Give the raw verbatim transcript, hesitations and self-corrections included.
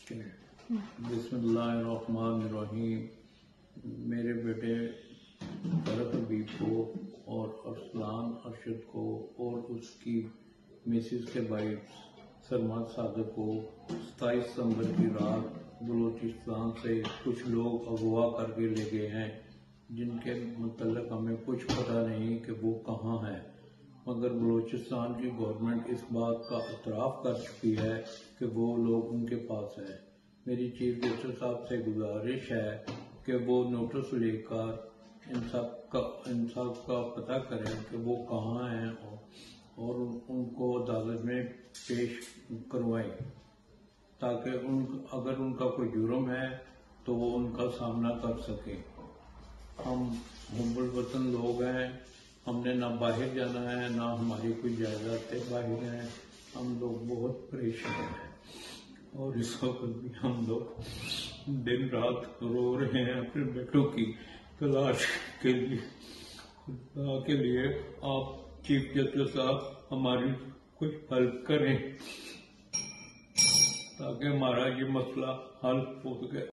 بسم اللہ الرحمن الرحیم. میرے بیٹے طارق حبیب کو اور ارسلان ارشد کو اور اس کی مسز کے بھائی سرمد صادق کو ستائیس دسمبر کی رات بلوچستان سے کچھ لوگ اغوا کر کے لے گئے ہیں، جن کے متعلق ہمیں کچھ پتہ نہیں کہ وہ کہاں ہیں، مگر بلوچستان کی گورنمنٹ اس بات کا اعتراف کر چکی ہے کہ وہ لوگ ان کے پاس ہیں. میری چیف منسٹر صاحب سے گزارش ہے کہ وہ نوٹس لے کر ان سب کا ان سب کا پتہ کریں کہ وہ کہاں ہیں اور ان کو عدالت میں پیش کروائیں، تاکہ ان اگر ان کا کوئی جرم ہے تو وہ ان کا سامنا کر سکیں. ہم حب الوطن لوگ ہیں، ہم نے نہ باہر جانا ہے نہ ہماری کوئی جائیدادیں باہر ہیں. ہم لوگ بہت پریشان ہیں اور اس وقت بھی ہم لوگ دن رات رو رہے ہیں اپنے بیٹوں کی تلاش کے لیے. خدا کے لیے آپ چیف جسٹس صاحب ہماری کچھ ہیلپ کریں تاکہ ہمارا یہ مسئلہ حل ہو سکے.